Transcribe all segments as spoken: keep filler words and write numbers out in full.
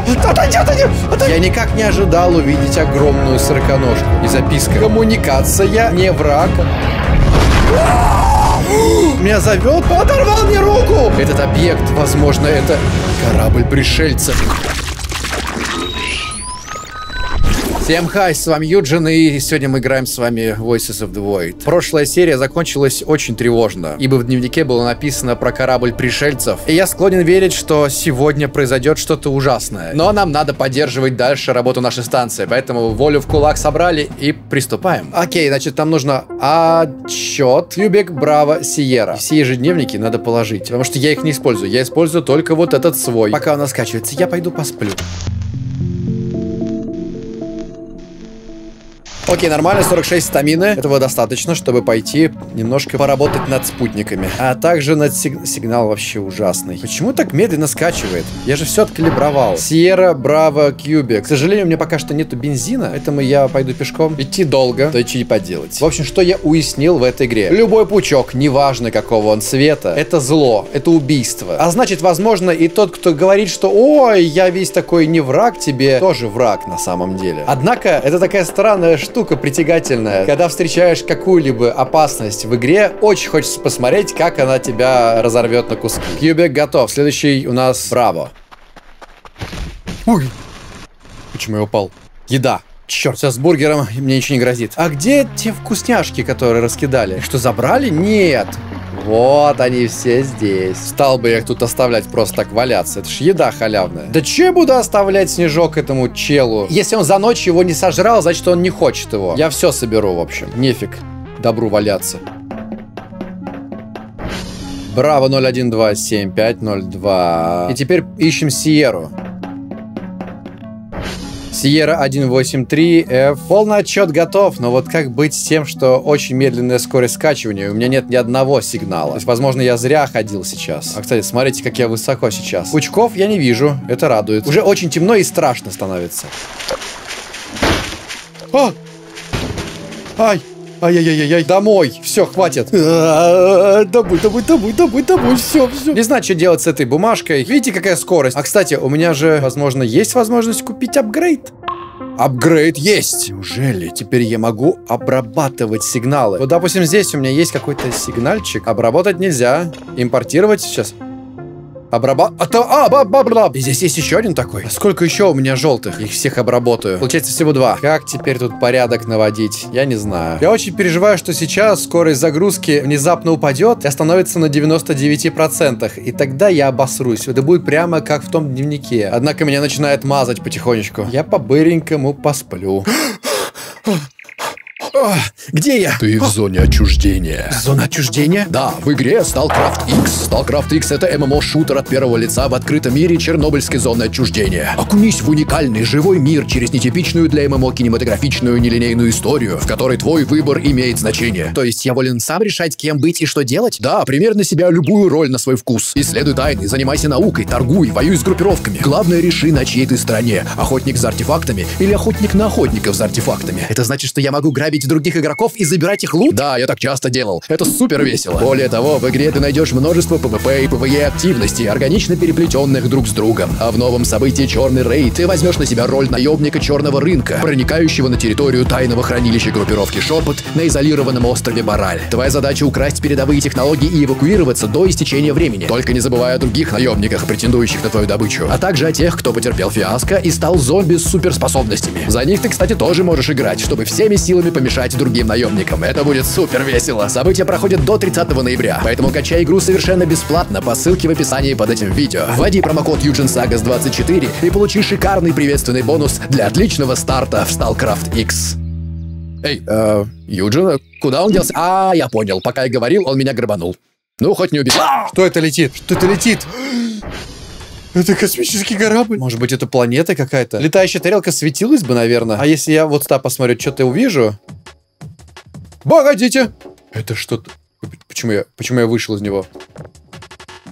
Отойди, отойди, отойди. Я никак не ожидал увидеть огромную сороконожку. И записка. Коммуникация не враг. Меня зовет, оторвал мне руку. Этот объект, возможно, это корабль пришельцев. Всем хай, с вами Юджин, и сегодня мы играем с вами Voices of the Void. Прошлая серия закончилась очень тревожно, ибо в дневнике было написано про корабль пришельцев, и я склонен верить, что сегодня произойдет что-то ужасное. Но нам надо поддерживать дальше работу нашей станции, поэтому волю в кулак собрали и приступаем. Окей, значит, нам нужно отчет Кьюбик, Браво, Сиера. Все ежедневники надо положить, потому что я их не использую, я использую только вот этот свой. Пока он скачивается, я пойду посплю. Окей, нормально, сорок шесть стамины. Этого достаточно, чтобы пойти немножко поработать над спутниками. А также над сиг... сигнал вообще ужасный. Почему так медленно скачивает? Я же все откалибровал. Сиера, Браво, Кьюбик. К сожалению, у меня пока что нету бензина, поэтому я пойду пешком. Идти долго, то и поделать. В общем, что я уяснил в этой игре? Любой пучок, неважно какого он цвета, это зло, это убийство. А значит, возможно, и тот, кто говорит, что ой, я весь такой не враг тебе, тоже враг на самом деле. Однако, это такая странная штука. Штука притягательная. Когда встречаешь какую-либо опасность в игре, очень хочется посмотреть, как она тебя разорвет на куски. Кьюбик готов. Следующий у нас Браво. Ой. Почему я упал? Еда. Черт, сейчас с бургером мне ничего не грозит. А где те вкусняшки, которые раскидали? Что, забрали? Нет. Вот они все здесь. Стал бы я их тут оставлять просто так валяться. Это ж еда халявная. Да че я буду оставлять снежок этому челу? Если он за ночь его не сожрал, значит он не хочет его. Я все соберу, в общем. Нефиг добру валяться. Браво ноль один два семь пять ноль два. И теперь ищем Сиеру. Сиера один восемь три эф. Полный отчет готов, но вот как быть с тем, что очень медленная скорость скачивания, у меня нет ни одного сигнала. То есть, возможно, я зря ходил сейчас. А, кстати, смотрите, как я высоко сейчас. Пучков я не вижу, это радует. Уже очень темно и страшно становится. А! Ай! Ай-яй-яй-яй, домой, все, хватит. Домой, домой, домой, домой, домой, все, все. Не знаю, что делать с этой бумажкой. Видите, какая скорость? А, кстати, у меня же, возможно, есть возможность купить апгрейд. Апгрейд есть. Неужели теперь я могу обрабатывать сигналы? Вот, допустим, здесь у меня есть какой-то сигнальчик. Обработать нельзя. Импортировать сейчас. Обраба... А, то... а, ба, ба, ба. И здесь есть еще один такой. А сколько еще у меня желтых? Их всех обработаю. Получается всего два. Как теперь тут порядок наводить? Я не знаю. Я очень переживаю, что сейчас скорость загрузки внезапно упадет и остановится на девяноста девяти процентах. И тогда я обосрусь. Это будет прямо как в том дневнике. Однако меня начинает мазать потихонечку. Я по-быренькому посплю. Где я? Ты в зоне отчуждения. Зона отчуждения? Да, в игре StarCraft X. StarCraft X — это эм эм о-шутер от первого лица в открытом мире чернобыльской зоны отчуждения. Окунись в уникальный живой мир через нетипичную для эм эм о кинематографичную нелинейную историю, в которой твой выбор имеет значение. То есть я волен сам решать, кем быть и что делать? Да, примерь на себя любую роль на свой вкус. Исследуй тайны, занимайся наукой, торгуй, воюй с группировками. Главное, реши, на чьей ты стороне. Охотник за артефактами или охотник на охотников за артефактами. Это значит, что я могу грабить других игроков и забирать их лут? Да, я так часто делал. Это супер весело. Более того, в игре ты найдешь множество пэ вэ пэ и пэ вэ е активностей, органично переплетенных друг с другом. А в новом событии Черный Рейд ты возьмешь на себя роль наемника черного рынка, проникающего на территорию тайного хранилища группировки Шепот на изолированном острове Бараль. Твоя задача — украсть передовые технологии и эвакуироваться до истечения времени. Только не забывай о других наемниках, претендующих на твою добычу, а также о тех, кто потерпел фиаско и стал зомби с суперспособностями. За них ты, кстати, тоже можешь играть, чтобы всеми силами помешать другим наемникам. Это будет супер весело. События проходят до тридцатого ноября, поэтому качай игру совершенно бесплатно по ссылке в описании под этим видео. Вводи промокод Юджин Сагас двадцать четыре и получи шикарный приветственный бонус для отличного старта в StarCraft X. Эй, э, Юджин, куда он делся? А, я понял. Пока я говорил, он меня грабанул. Ну, хоть не убил. Что это летит? Что это летит? Это космический корабль. Может быть, это планета какая-то? Летающая тарелка светилась бы, наверное. А если я вот сюда посмотрю, что-то увижу? Погодите! Это что-то... Почему я... Почему я вышел из него?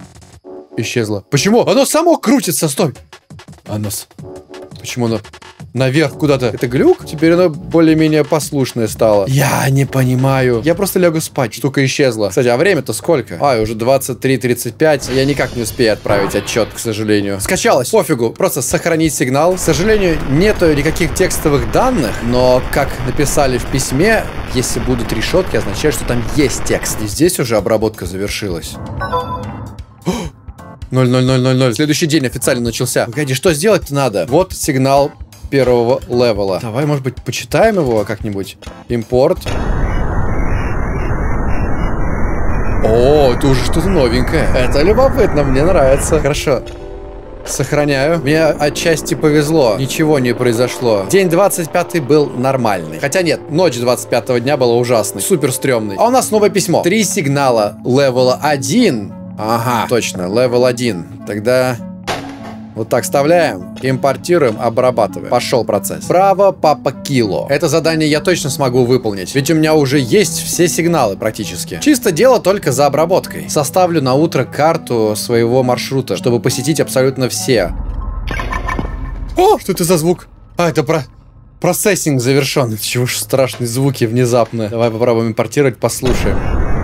Исчезло. Почему? Оно само крутится, стой! Оно... Почему оно... наверх куда-то. Это глюк? Теперь оно более-менее послушное стало. Я не понимаю. Я просто лягу спать. Штука исчезла. Кстати, а время-то сколько? А, уже двадцать три тридцать пять. Я никак не успею отправить отчет, к сожалению. Скачалось. Пофигу. Просто сохранить сигнал. К сожалению, нету никаких текстовых данных, но, как написали в письме, если будут решетки, означает, что там есть текст. И здесь уже обработка завершилась. ноль ноль ноль ноль ноль. Следующий день официально начался. Погоди, что сделать-то надо? Вот сигнал первого левела. Давай, может быть, почитаем его как-нибудь. Импорт. О, это уже что-то новенькое. Это любопытно, мне нравится. Хорошо. Сохраняю. Мне отчасти повезло. Ничего не произошло. День двадцать пятый был нормальный. Хотя нет, ночь двадцать пятого дня была ужасной. Супер стрёмной. А у нас новое письмо. Три сигнала левела один. Ага, точно, левел один. Тогда вот так вставляем, импортируем, обрабатываем. Пошел процесс. Право папа Кило. Это задание я точно смогу выполнить, ведь у меня уже есть все сигналы практически. Чисто дело только за обработкой. Составлю на утро карту своего маршрута, чтобы посетить абсолютно все. О, что это за звук? А, это про... процессинг завершен. Чего ж страшные звуки внезапно. Давай попробуем импортировать, послушаем.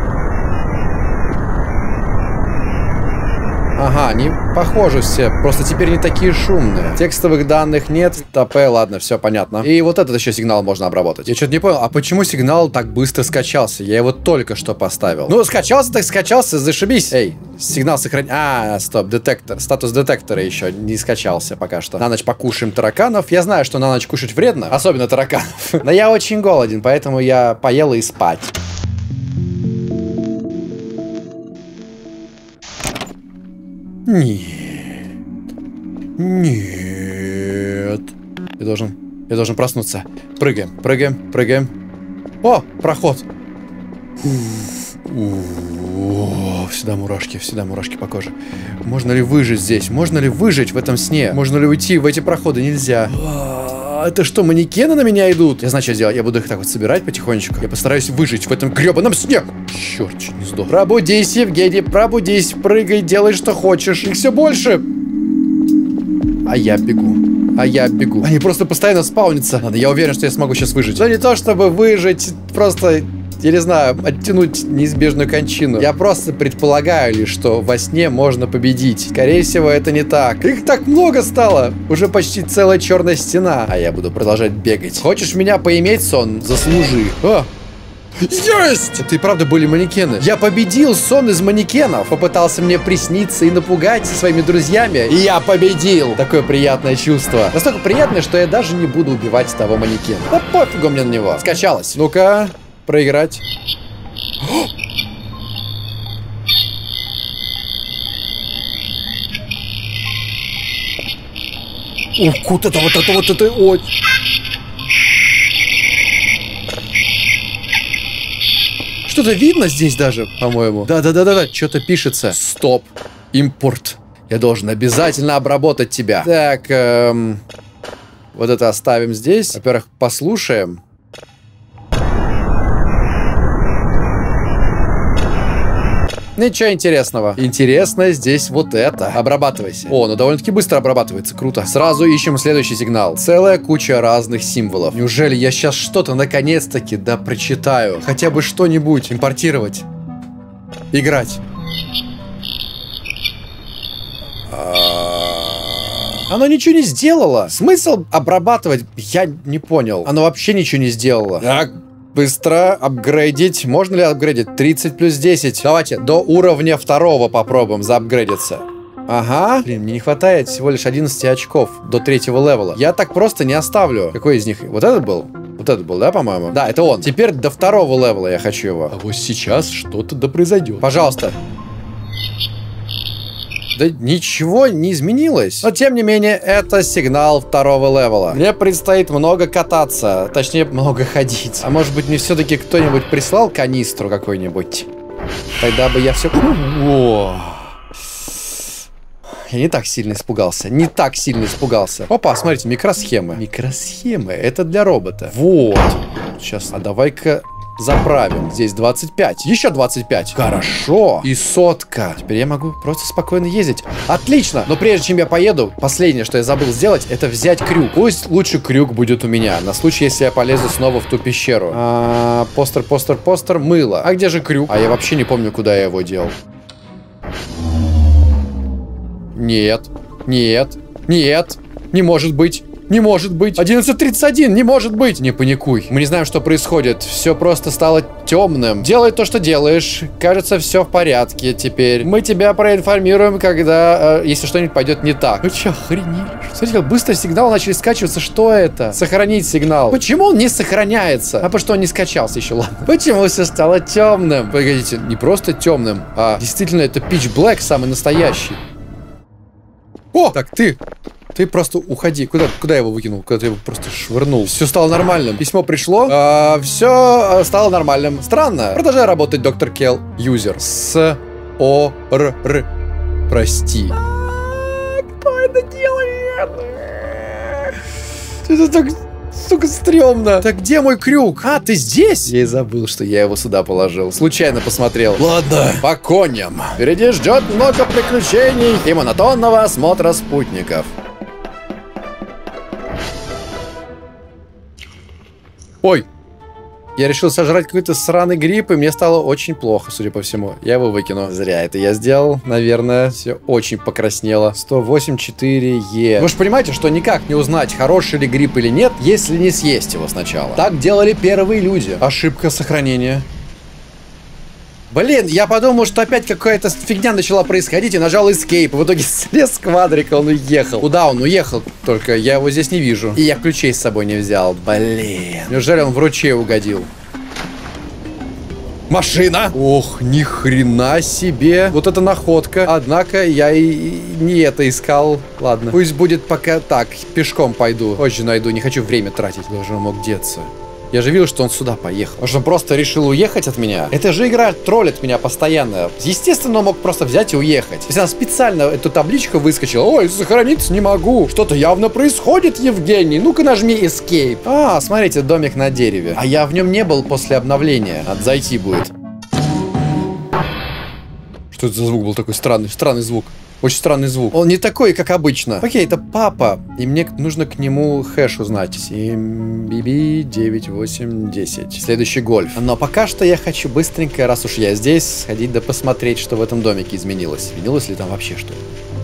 Ага, они похожи все, просто теперь не такие шумные. Текстовых данных нет. ТП, ладно, все понятно. И вот этот еще сигнал можно обработать. Я что-то не понял, а почему сигнал так быстро скачался? Я его только что поставил. Ну, скачался так скачался, зашибись. Эй, сигнал сохрани... А, стоп, детектор. Статус детектора еще не скачался пока что. На ночь покушаем тараканов. Я знаю, что на ночь кушать вредно, особенно тараканов. Но я очень голоден, поэтому я поел и спать. Нет. Нет. Я должен... Я должен проснуться. Прыгаем, прыгаем, прыгаем. О, проход. О, всегда мурашки, всегда мурашки по коже. Можно ли выжить здесь? Можно ли выжить в этом сне? Можно ли уйти в эти проходы? Нельзя. Это что, манекены на меня идут? Я знаю, что делать. Я буду их так вот собирать потихонечку. Я постараюсь выжить в этом гребаном сне. Черт, чуть не сдох. Пробудись, Евгений, пробудись. Прыгай, делай, что хочешь. Их все больше. А я бегу. А я бегу. Они просто постоянно спаунятся. Ладно, я уверен, что я смогу сейчас выжить. Но не то, чтобы выжить, просто... Я не знаю, оттянуть неизбежную кончину. Я просто предполагаю лишь, что во сне можно победить. Скорее всего, это не так. Их так много стало. Уже почти целая черная стена. А я буду продолжать бегать. Хочешь меня поиметь, сон? Заслужи. А! Есть! Это и правда были манекены. Я победил сон из манекенов. Попытался мне присниться и напугать со своими друзьями. И я победил. Такое приятное чувство. Настолько приятное, что я даже не буду убивать того манекена. Да пофигу мне на него. Скачалось. Ну-ка. Проиграть. Ух, вот это, вот это, вот это, ой. Что-то видно здесь даже, по-моему. Да-да-да-да-да, что-то пишется. Стоп. Импорт. Я должен обязательно обработать тебя. Так, эм, вот это оставим здесь. Во-первых, послушаем. Ничего интересного. Интересно здесь вот это. Обрабатывайся. О, ну довольно-таки быстро обрабатывается. Круто. Сразу ищем следующий сигнал. Целая куча разных символов. Неужели я сейчас что-то наконец-таки да прочитаю? Хотя бы что-нибудь. Импортировать. Играть. Оно ничего не сделало. Смысл обрабатывать? Я не понял. Оно вообще ничего не сделало. Так. Быстро апгрейдить. Можно ли апгрейдить? тридцать плюс десять. Давайте до уровня второго попробуем заапгрейдиться. Ага. Блин, мне не хватает всего лишь одиннадцати очков до третьего левела. Я так просто не оставлю. Какой из них? Вот этот был? Вот этот был, да, по-моему? Да, это он. Теперь до второго левела я хочу его. А вот сейчас что-то да произойдет. Пожалуйста. Да ничего не изменилось. Но, тем не менее, это сигнал второго левела. Мне предстоит много кататься. Точнее, много ходить. А может быть, мне все-таки кто-нибудь прислал канистру какой-нибудь? Тогда бы я все... О! Я не так сильно испугался. Не так сильно испугался. Опа, смотрите, микросхемы. Микросхемы. Это для робота. Вот. Сейчас. А давай-ка... заправим. Здесь двадцать пять. Еще двадцать пять. Хорошо. И сотка. Теперь я могу просто спокойно ездить. Отлично. Но прежде чем я поеду, последнее, что я забыл сделать, это взять крюк. Пусть лучше крюк будет у меня. На случай, если я полезу снова в ту пещеру. А, постер, постер, постер. Мыло. А где же крюк? А я вообще не помню, куда я его делал. Нет. Нет. Нет. Не может быть. Не может быть. одиннадцать тридцать один, не может быть. Не паникуй. Мы не знаем, что происходит. Все просто стало темным. Делай то, что делаешь. Кажется, все в порядке теперь. Мы тебя проинформируем, когда, э, если что-нибудь пойдет не так. Вы че, охренели? Смотрите, как быстро сигналы начали скачиваться. Что это? Сохранить сигнал. Почему он не сохраняется? А потому что он не скачался еще, ладно. Почему все стало темным? Погодите, не просто темным, а действительно это Pitch Black, самый настоящий. О, так ты... Ты просто уходи. Куда, куда я его выкинул? Куда ты его просто швырнул? Все стало нормальным. Письмо пришло. А, все стало нормальным. Странно. Продолжай работать, доктор Келл. Юзер. С О Р Р. Прости. А, кто это делает? Это так... Сука, стрёмно. Так где мой крюк? А, ты здесь? Я и забыл, что я его сюда положил. Случайно посмотрел. Ладно, по коням. Впереди ждет много приключений и монотонного осмотра спутников. Ой. Я решил сожрать какой-то сраный гриб, и мне стало очень плохо, судя по всему. Я его выкину. Зря это я сделал. Наверное, все очень покраснело. сто восемь четыре Е. Вы же понимаете, что никак не узнать, хороший ли гриб или нет, если не съесть его сначала. Так делали первые люди. Ошибка сохранения. Блин, я подумал, что опять какая-то фигня начала происходить, и нажал Escape. В итоге слез с квадрика, он уехал. Куда он уехал? Только я его здесь не вижу. И я ключей с собой не взял. Блин. Неужели он в ручей угодил? Машина! Ох, ни хрена себе. Вот это находка. Однако я и не это искал. Ладно. Пусть будет пока так. Пешком пойду. Позже найду. Не хочу время тратить. Куда же он мог деться? Я же видел, что он сюда поехал. Может, он просто решил уехать от меня? Это же игра троллит меня постоянно. Естественно, он мог просто взять и уехать. Если она специально эту табличку выскочила. Ой, сохраниться не могу. Что-то явно происходит, Евгений. Ну-ка нажми Escape. А, смотрите, домик на дереве. А я в нем не был после обновления. Надо зайти будет. Что это за звук был такой странный? Странный звук. Очень странный звук. Он не такой, как обычно. Окей, это папа. И мне нужно к нему хэш узнать. семь би би девять восемь десять. Следующий гольф. Но пока что я хочу быстренько, раз уж я здесь, сходить да посмотреть, что в этом домике изменилось. Изменилось ли там вообще что-то?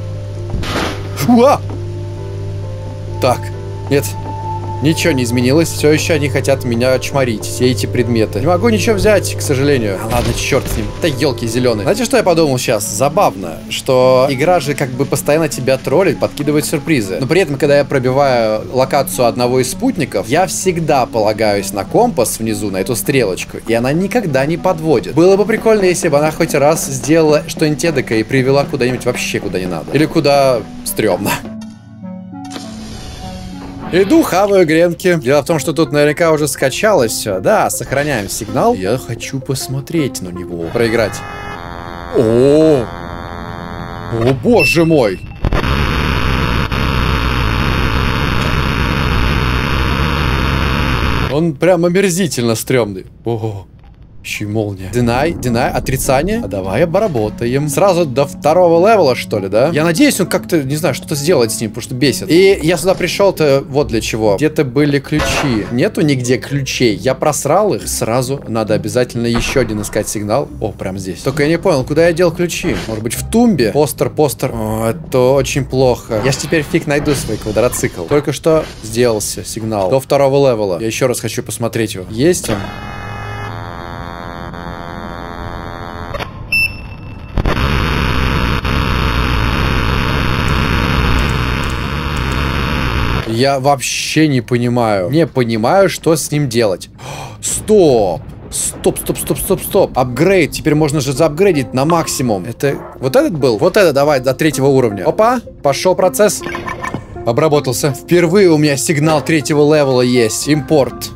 Уа! Так, нет. Ничего не изменилось, все еще они хотят меня чморить, все эти предметы. Не могу ничего взять, к сожалению. А ладно, черт с ним. Да елки зеленые. Знаете, что я подумал сейчас? Забавно, что игра же как бы постоянно тебя троллит, подкидывает сюрпризы. Но при этом, когда я пробиваю локацию одного из спутников, я всегда полагаюсь на компас внизу, на эту стрелочку, и она никогда не подводит. Было бы прикольно, если бы она хоть раз сделала что-нибудь эдакое и привела куда-нибудь вообще куда не надо. Или куда стрёмно. Иду, хаваю гренки. Дело в том, что тут наверняка уже скачалось все. Да, сохраняем сигнал. Я хочу посмотреть на него. Проиграть. О, о, боже мой. Он прям омерзительно стрёмный. Ого. Еще и молния. Динай, динай, отрицание. А давай обработаем. Сразу до второго левела, что ли, да? Я надеюсь, он как-то, не знаю, что-то сделает с ним, потому что бесит. И я сюда пришел-то вот для чего. Где-то были ключи. Нету нигде ключей. Я просрал их. Сразу надо обязательно еще один искать сигнал. О, прям здесь. Только я не понял, куда я дел ключи. Может быть, в тумбе? Постер, постер. О, это очень плохо. Я ж теперь фиг найду свой квадроцикл. Только что сделался сигнал. До второго левела. Я еще раз хочу посмотреть его. Есть он? Я вообще не понимаю. Не понимаю, что с ним делать. Стоп. Стоп, стоп, стоп, стоп, стоп. Апгрейд. Теперь можно же заапгрейдить на максимум. Это вот этот был? Вот это давай до третьего уровня. Опа. Пошел процесс. Обработался. Впервые у меня сигнал третьего левела есть. Импорт.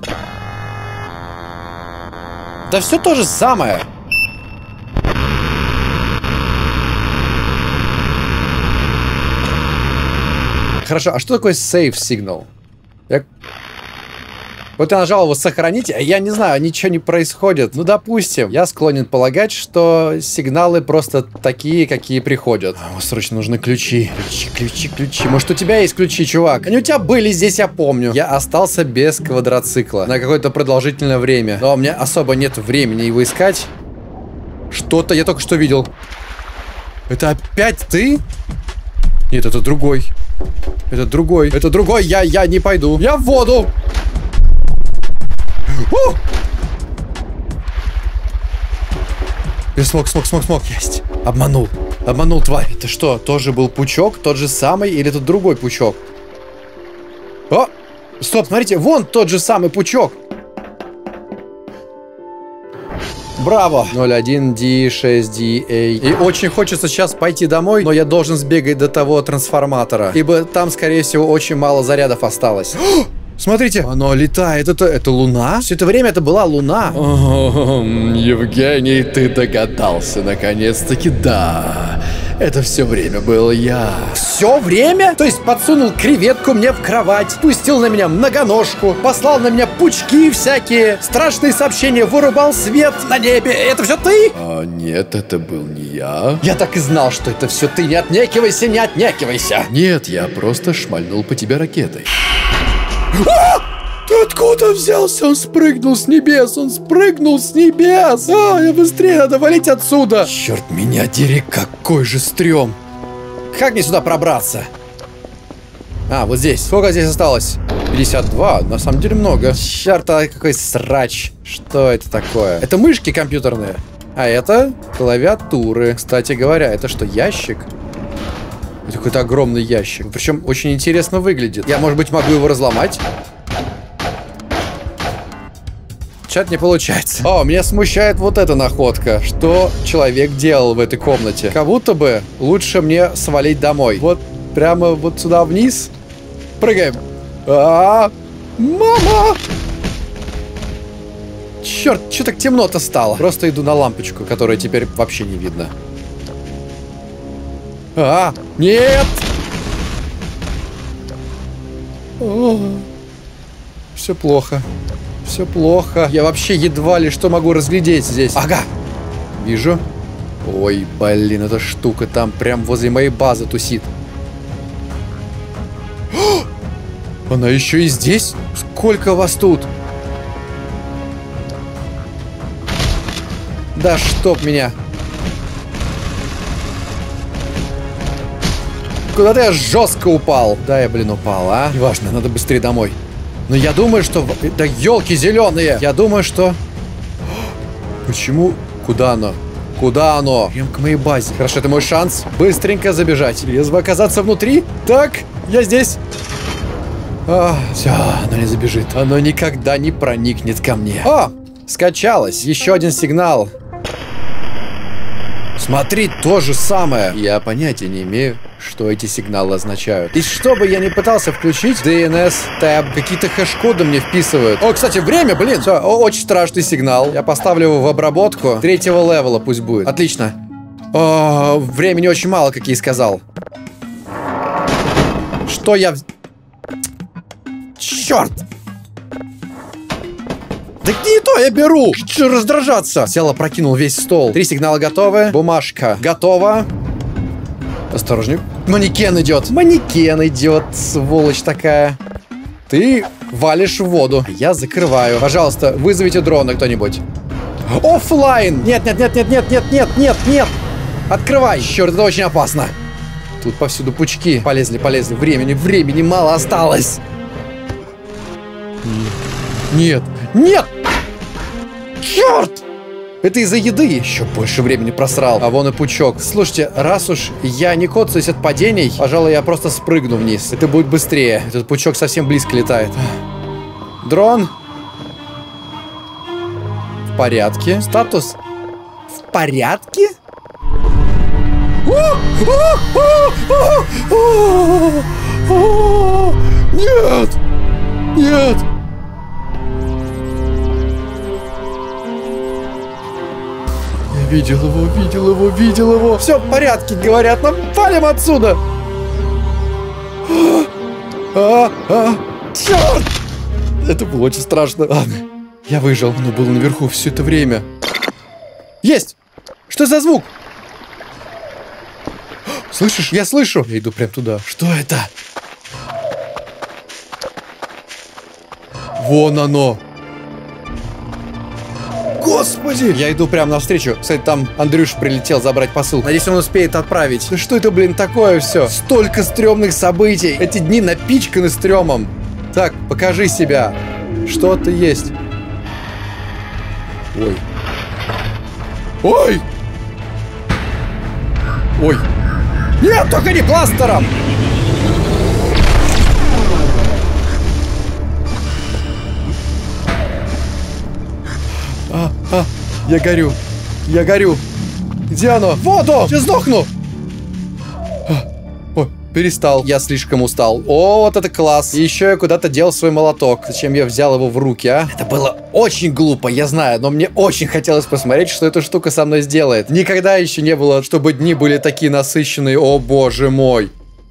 Да все то же самое. Хорошо, а что такое save signal? Я... Вот я нажал его сохранить, а я не знаю, ничего не происходит. Ну, допустим, я склонен полагать, что сигналы просто такие, какие приходят. А, срочно нужны ключи. Ключи, ключи, ключи. Может, у тебя есть ключи, чувак? Они у тебя были здесь, я помню. Я остался без квадроцикла на какое-то продолжительное время. Но у меня особо нет времени его искать. Что-то я только что видел. Это опять ты? Нет, это другой. Это другой. Это другой. Я, я не пойду. Я в воду. У! Я смог, смог, смог, смог. Есть. Обманул. Обманул, тварь. Это что, тоже был пучок? Тот же самый? Или это другой пучок? О! Стоп, смотрите. Вон тот же самый пучок. Браво! ноль один ди шесть ди эй. И очень хочется сейчас пойти домой, но я должен сбегать до того трансформатора. Ибо там, скорее всего, очень мало зарядов осталось. О! Смотрите, оно летает. Это, это луна? Все это время это была луна. О, Евгений, ты догадался, наконец-таки, да. Это все время был я. Все время? То есть подсунул креветку мне в кровать, пустил на меня многоножку, послал на меня пучки всякие, страшные сообщения, вырубал свет на небе. Это все ты? А, нет, это был не я. Я так и знал, что это все ты. Не отнекивайся, не отнекивайся. Нет, я просто шмальнул по тебе ракетой. А! Ты откуда взялся? Он спрыгнул с небес, он спрыгнул с небес. А, я быстрее, надо валить отсюда. Черт меня дери, какой же стрём. Как мне сюда пробраться? А, вот здесь. Сколько здесь осталось? пятьдесят два, на самом деле много. Черт, а какой срач. Что это такое? Это мышки компьютерные. А это клавиатуры. Кстати говоря, это что, ящик? Это какой-то огромный ящик. Причем очень интересно выглядит. Я, может быть, могу его разломать? Чат не получается. О, меня смущает вот эта находка. Что человек делал в этой комнате? Как будто бы лучше мне свалить домой. Вот прямо вот сюда вниз. Прыгаем. А-а-а! Мама! Черт, что так темно-то стало? Просто иду на лампочку, которая теперь вообще не видно. А, нет! О, все плохо. Все плохо. Я вообще едва ли что могу разглядеть здесь. Ага. Вижу. Ой, блин, эта штука там прям возле моей базы тусит. О! Она еще и здесь? Сколько вас тут? Да чтоб меня. Куда-то я жестко упал. Да, я, блин, упал, а? Неважно, надо быстрее домой. Но я думаю, что... Да елки зеленые! Я думаю, что... Почему? Куда оно? Куда оно? Прям к моей базе. Хорошо, это мой шанс быстренько забежать. Резво оказаться внутри. Так, я здесь. А, все, оно не забежит. Оно никогда не проникнет ко мне. О, скачалось. Еще один сигнал. Смотри, то же самое. Я понятия не имею, что эти сигналы означают. И что бы я ни пытался включить, ди эн эс Tab, какие-то хэш-коды мне вписывают. О, кстати, время, блин. Все, очень страшный сигнал. Я поставлю его в обработку. Третьего левела пусть будет. Отлично. О, времени очень мало, как я и сказал. Что я... Черт! Да не то я беру! Что раздражаться? Сел, прокинул весь стол. Три сигнала готовы. Бумажка готова. Осторожней. Манекен идет. Манекен идет, сволочь такая. Ты валишь в воду. Я закрываю. Пожалуйста, вызовите дрона кто-нибудь. Оффлайн! Нет, нет, нет, нет, нет, нет, нет, нет, нет. Открывай. Черт, это очень опасно. Тут повсюду пучки. Полезли, полезли. Времени, времени мало осталось. Нет. Нет! Черт! Это из-за еды. Еще больше времени просрал. А вон и пучок. Слушайте, раз уж я не коцаюсь от падений, пожалуй, я просто спрыгну вниз. Это будет быстрее. Этот пучок совсем близко летает. Дрон. В порядке. Статус. В порядке? Нет! Нет! Видел его, видел его, видел его. Все в порядке, говорят. Нам валим отсюда. А, а, черт! Это было очень страшно. Ладно, я выжил. Оно было наверху все это время. Есть! Что за звук? Слышишь? Я слышу. Я иду прям туда. Что это? Вон оно. Господи! Я иду прямо навстречу. Кстати, там Андрюш прилетел забрать посылку. Надеюсь, он успеет отправить. Да что это, блин, такое все? Столько стрёмных событий. Эти дни напичканы стрёмом. Так, покажи себя. Что ты есть? Ой. Ой! Ой. Нет, только не пластером! А, а, я горю. Я горю. Где оно? В воду! Я сдохну! О, перестал. Я слишком устал. О, вот это класс. И еще я куда-то дел свой молоток. Зачем я взял его в руки, а? Это было очень глупо, я знаю, но мне очень хотелось посмотреть, что эта штука со мной сделает. Никогда еще не было, чтобы дни были такие насыщенные. О, боже мой.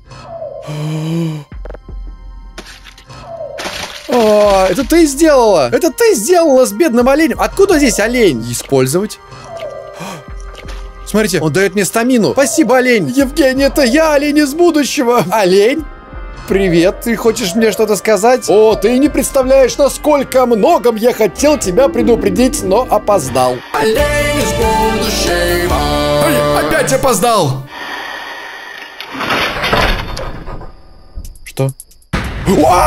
О, это ты сделала! Это ты сделала с бедным оленем! Откуда здесь олень? Использовать? Смотрите, он дает мне стамину. Спасибо, олень! Евгений, это я, олень из будущего! Олень? Привет, ты хочешь мне что-то сказать? О, ты не представляешь, насколько многом я хотел тебя предупредить, но опоздал. Олень из будущего! Ой, опять опоздал! Что? О!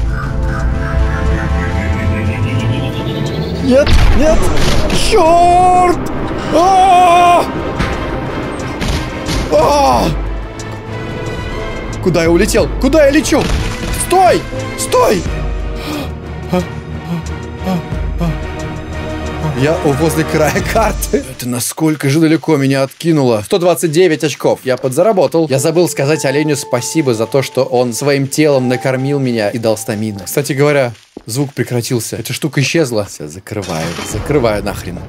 Нет, нет! Черт! А! А! Куда я улетел? Куда я лечу? Стой! Стой! Я возле края карты. Это насколько же далеко меня откинуло. сто двадцать девять очков. Я подзаработал. Я забыл сказать оленю спасибо за то, что он своим телом накормил меня и дал стамину. Кстати говоря, звук прекратился. Эта штука исчезла. Все, закрываю. Закрываю нахрен.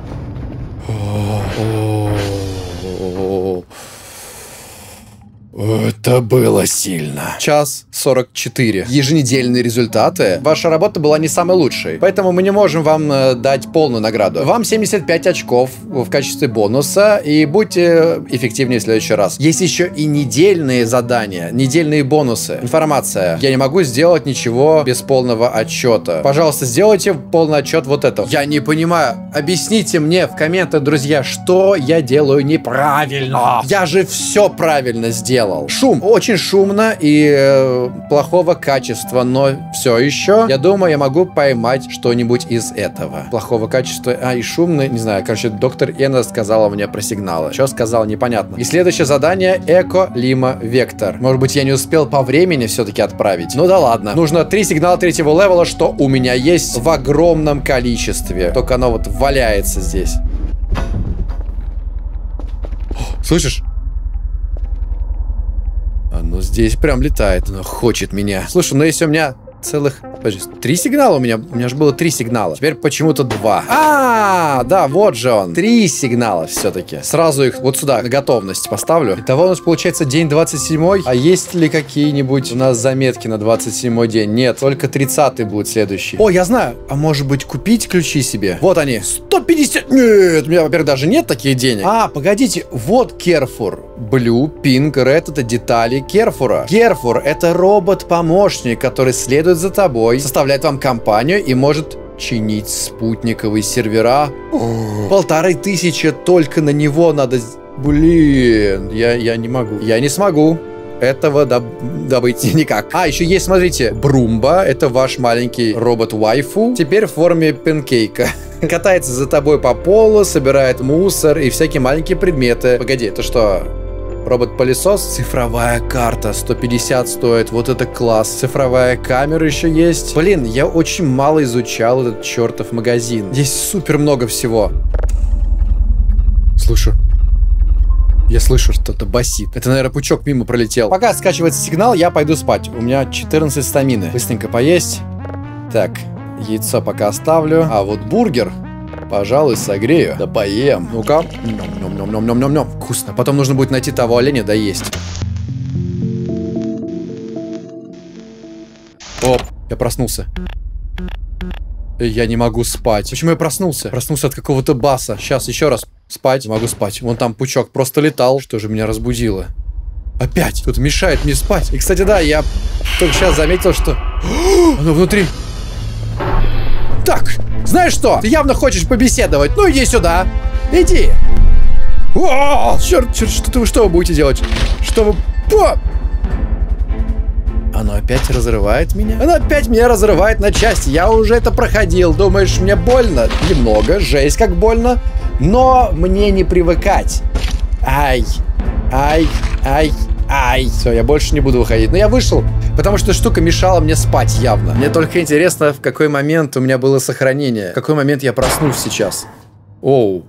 Это было сильно. Час сорок четыре. Еженедельные результаты. Ваша работа была не самой лучшей, поэтому мы не можем вам э, дать полную награду. Вам семьдесят пять очков в качестве бонуса, и будьте эффективнее в следующий раз. Есть еще и недельные задания, недельные бонусы. Информация. Я не могу сделать ничего без полного отчета. Пожалуйста, сделайте полный отчет вот этого. Я не понимаю. Объясните мне в комментах, друзья, что я делаю неправильно. Я же все правильно сделал. Шум. Очень шумно и э, плохого качества, но все еще, я думаю, я могу поймать что-нибудь из этого. Плохого качества, а и шумный, не знаю, короче, доктор Эна сказала мне про сигналы. Что сказал, непонятно. И следующее задание — Эко Лима Вектор. Может быть, я не успел по времени все-таки отправить. Ну да ладно. Нужно три сигнала третьего левела, что у меня есть в огромном количестве. Только оно вот валяется здесь. О, слышишь? Оно здесь прям летает. Оно хочет меня. Слушай, ну если у меня целых... Подожди, три сигнала у меня? У меня же было три сигнала. Теперь почему-то два. А, да, вот же он. Три сигнала все-таки. Сразу их вот сюда, на готовность поставлю. Итого у нас получается день двадцать седьмой. А есть ли какие-нибудь у нас заметки на двадцать седьмой день? Нет, только тридцатый будет следующий. О, я знаю. А может быть купить ключи себе? Вот они. сто пятьдесят. Нет, у меня, во-первых, даже нет таких денег. А, погодите. Вот Керфур. Blue, Pink, Red — это детали Керфура. Керфур — это робот-помощник, который следует за тобой, составляет вам компанию и может чинить спутниковые сервера. О, полторы тысячи только на него надо... Блин, я, я не могу. Я не смогу этого доб добыть никак. А, еще есть, смотрите, Брумба. Это ваш маленький робот-вайфу. Теперь в форме панкейка. Катается за тобой по полу, собирает мусор и всякие маленькие предметы. Погоди, это что... Робот-пылесос. Цифровая карта. сто пятьдесят стоит. Вот это класс. Цифровая камера еще есть. Блин, я очень мало изучал этот чертов магазин. Здесь супер много всего. Слышу. Я слышу, что-то басит. Это, наверное, пучок мимо пролетел. Пока скачивается сигнал, я пойду спать. У меня четырнадцать стамины. Быстренько поесть. Так, яйцо пока оставлю. А вот бургер... Пожалуй, согрею. Да поем. Ну-ка. Ням-ням-ням-ням-ням-ням. Вкусно. Потом нужно будет найти того оленя, да есть. Оп, я проснулся. Я не могу спать. Почему я проснулся? Проснулся от какого-то баса. Сейчас еще раз спать. Не могу спать. Вон там пучок просто летал. Что же меня разбудило? Опять. Тут мешает мне спать. И, кстати, да, я только сейчас заметил, что... Оно внутри. Так, знаешь что? Ты явно хочешь побеседовать. Ну, иди сюда. Иди. О, черт, черт, что, что вы будете делать? Что вы... О! Оно опять разрывает меня? Оно опять меня разрывает на части. Я уже это проходил. Думаешь, мне больно? Немного. Жесть, как больно. Но мне не привыкать. Ай. Ай. Ай. Ай. Все, я больше не буду выходить. Но я вышел, потому что штука мешала мне спать явно. Мне только интересно, в какой момент у меня было сохранение. В какой момент я проснусь сейчас. Оу.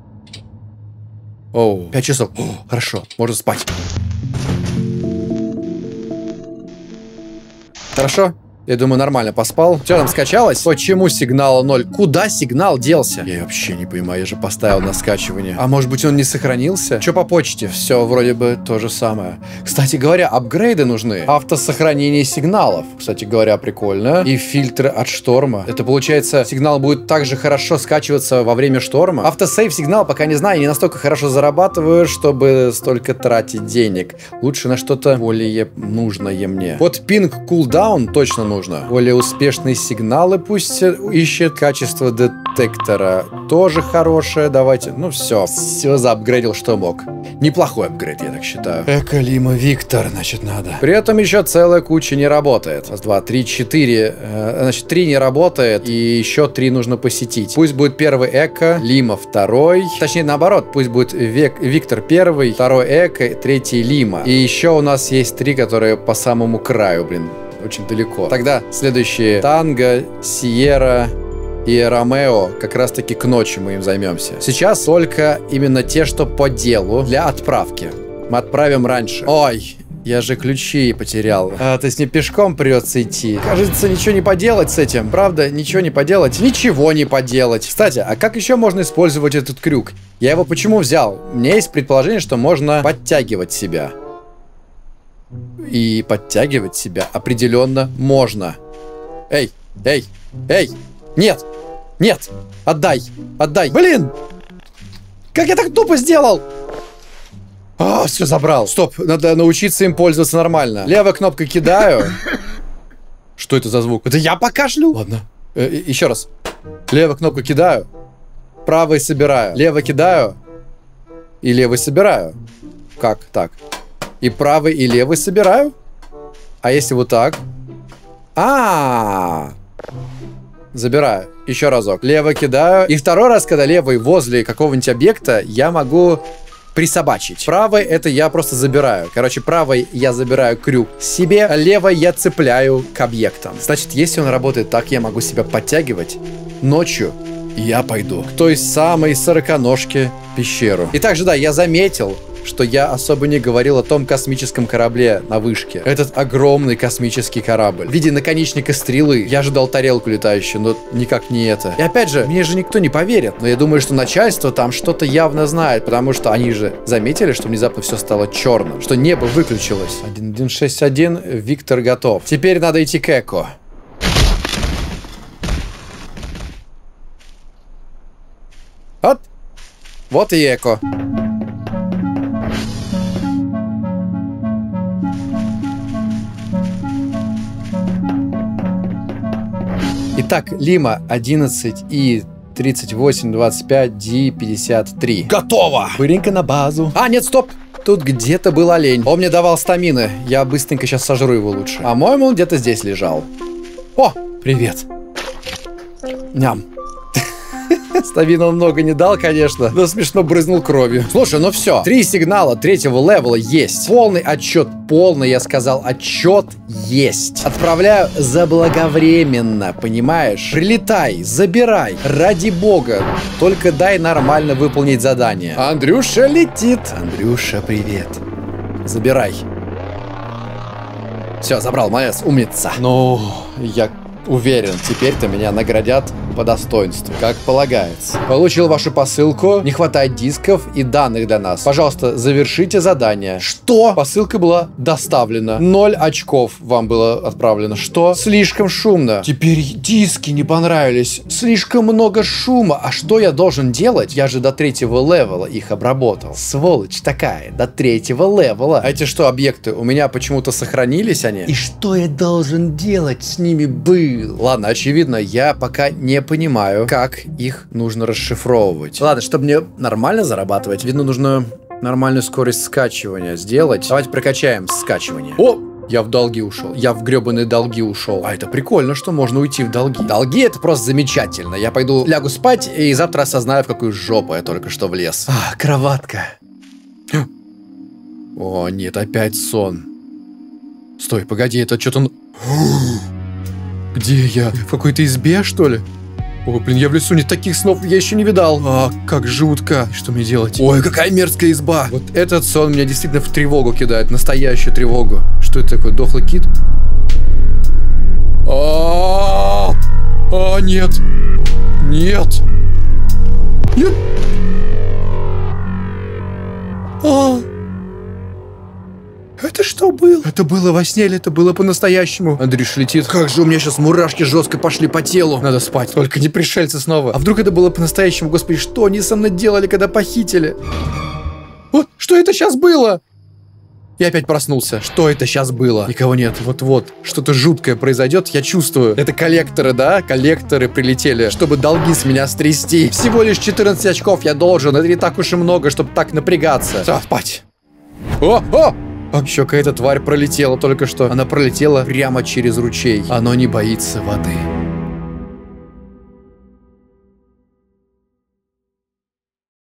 Оу. Пять часов. О, хорошо, можно спать. Хорошо? Я думаю, нормально поспал. Что там скачалось? Почему сигнала ноль? Куда сигнал делся? Я вообще не понимаю, я же поставил на скачивание. А может быть он не сохранился? Что по почте? Все вроде бы то же самое. Кстати говоря, апгрейды нужны. Автосохранение сигналов. Кстати говоря, прикольно. И фильтры от шторма. Это получается, сигнал будет также хорошо скачиваться во время шторма. Автосейв сигнал, пока не знаю, я не настолько хорошо зарабатываю, чтобы столько тратить денег. Лучше на что-то более нужное мне. Вот пинг кулдаун точно нужно. Нужно. Более успешные сигналы пусть ищет. Качество детектора тоже хорошее. Давайте. Ну все. Все заапгрейдил, что мог. Неплохой апгрейд, я так считаю. Эко Лима Виктор, значит, надо. При этом еще целая куча не работает. Раз, два, три, четыре. Э, значит, три не работает. И еще три нужно посетить. Пусть будет первый Эко, Лима второй. Точнее, наоборот. Пусть будет Век, Виктор первый, второй Эко, третий Лима. И еще у нас есть три, которые по самому краю, блин. Очень далеко. Тогда следующие Танго, Сиера и Ромео. Как раз таки к ночи мы им займемся. Сейчас только именно те, что по делу для отправки. Мы отправим раньше. Ой, я же ключи потерял. А, то есть мне пешком придется идти. Кажется, ничего не поделать с этим. Правда, ничего не поделать. Ничего не поделать. Кстати, а как еще можно использовать этот крюк? Я его почему взял? У меня есть предположение, что можно подтягивать себя. И подтягивать себя определенно можно. Эй, эй, эй, нет, нет, отдай, отдай. Блин, как я так тупо сделал? А, все забрал. Стоп, надо научиться им пользоваться нормально. Левая кнопка кидаю. Что это за звук? Это я покашлю? Ладно, э, еще раз. Левая кнопка кидаю, правой собираю. Левой кидаю и левой собираю. Как так? И правый, и левый собираю? А если вот так? А, -а, -а. Забираю. Еще разок. Левый кидаю. И второй раз, когда левый возле какого-нибудь объекта, я могу присобачить. Правый это я просто забираю. Короче, правой я забираю крюк себе, а левой я цепляю к объектам. Значит, если он работает так, я могу себя подтягивать ночью. Я пойду к той самой сороконожке пещеру. И также, да, я заметил, что я особо не говорил о том космическом корабле на вышке. Этот огромный космический корабль в виде наконечника стрелы. Я ожидал тарелку летающую, но никак не это. И опять же, мне же никто не поверит. Но я думаю, что начальство там что-то явно знает, потому что они же заметили, что внезапно все стало черным, что небо выключилось. один один шесть один, Виктор готов. Теперь надо идти к Эко. Вот. Вот и Эко. Итак, Лима одиннадцать и тридцать восемь двадцать пять ди пятьдесят три. Готово! Быренько на базу. А, нет, стоп! Тут где-то был олень. Он мне давал стамины. Я быстренько сейчас сожру его лучше. По-моему, он где-то здесь лежал. О, привет. Ням. Стамина он много не дал, конечно, но смешно брызнул кровью. Слушай, ну все. Три сигнала третьего левела есть. Полный отчет. Полный, я сказал, отчет есть. Отправляю заблаговременно, понимаешь? Прилетай, забирай. Ради бога. Только дай нормально выполнить задание. Андрюша летит. Андрюша, привет. Забирай. Все, забрал, молодец, умница. Ну, я уверен, теперь-то меня наградят по достоинству, как полагается. Получил вашу посылку, не хватает дисков и данных для нас. Пожалуйста, завершите задание. Что? Посылка была доставлена. Ноль очков вам было отправлено. Что? Слишком шумно. Теперь диски не понравились. Слишком много шума. А что я должен делать? Я же до третьего левела их обработал. Сволочь такая, до третьего левела. А эти что, объекты? У меня почему-то сохранились они? И что я должен делать с ними был? Ладно, очевидно, я пока не понимаю, как их нужно расшифровывать. Ладно, чтобы мне нормально зарабатывать, видно, нужно нормальную скорость скачивания сделать. Давайте прокачаем скачивание. О! Я в долги ушел. Я в гребаные долги ушел. А это прикольно, что можно уйти в долги. Долги — это просто замечательно. Я пойду лягу спать и завтра осознаю, в какую жопу я только что влез. А, кроватка. О, нет, опять сон. Стой, погоди, это что-то... Где я? В какой-то избе, что ли? Ой, блин, я в лесу, не таких снов я еще не видал. А, как жутко. Что мне делать? Ой, какая мерзкая изба. Вот этот сон меня действительно в тревогу кидает. Настоящую тревогу. Что это такое? Дохлый кит? А, а, нет. Нет. Нет. А. Это что было? Это было во сне или это было по-настоящему? Андрюш летит. Как же у меня сейчас мурашки жестко пошли по телу. Надо спать. Только не пришельцы снова. А вдруг это было по-настоящему? Господи, что они со мной делали, когда похитили? Вот, что это сейчас было? Я опять проснулся. Что это сейчас было? Никого нет. Вот-вот. Что-то жуткое произойдет, я чувствую. Это коллекторы, да? Коллекторы прилетели, чтобы долги с меня стрясти. Всего лишь четырнадцать очков я должен. Это не так уж и много, чтобы так напрягаться. Все, спать. О, о! Еще какая-то тварь пролетела только что. Она пролетела прямо через ручей. Оно не боится воды.